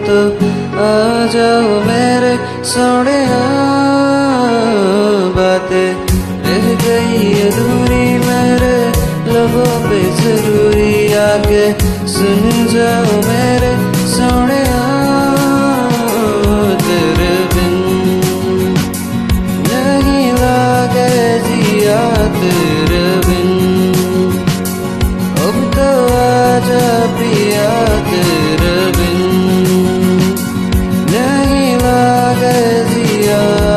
तो आ जाओ मेरे सोनिया। बातें रह गई अधूरी मेरे लबों पे जरूरी, आके सुन जाओ मेरे सोनिया। तेरे बिन नहीं लागे जिया, तेरे बिन अब तो आजा पिया। तेरे बिन नहीं लागे जिया।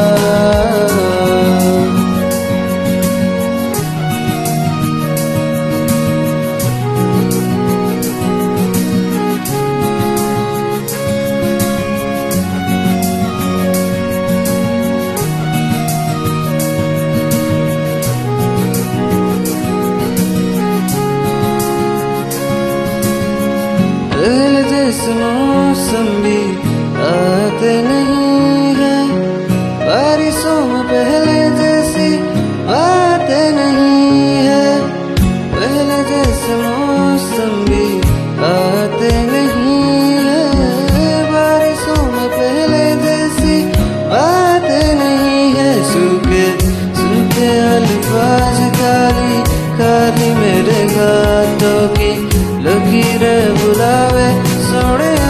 पहले जैसे मौसम भी आते नहीं है, बारिशों में पहले जैसी बातें नहीं है। पहले जैसे मौसम भी आते नहीं है, बारिशों में पहले जैसी बातें नहीं है। सूखे सूखे अल्फाज काली काली मेरे गातों की लकीरें बुलावे सोनिया।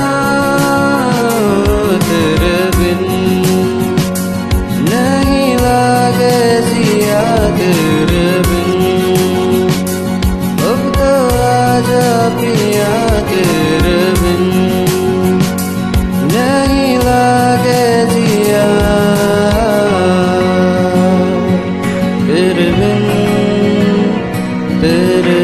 तेरे बिन नहीं लागे जिया, तेरे बिन अब तो आजा पिया। तेरे बिन नहीं लागे जिया, तेरे बिन तेरे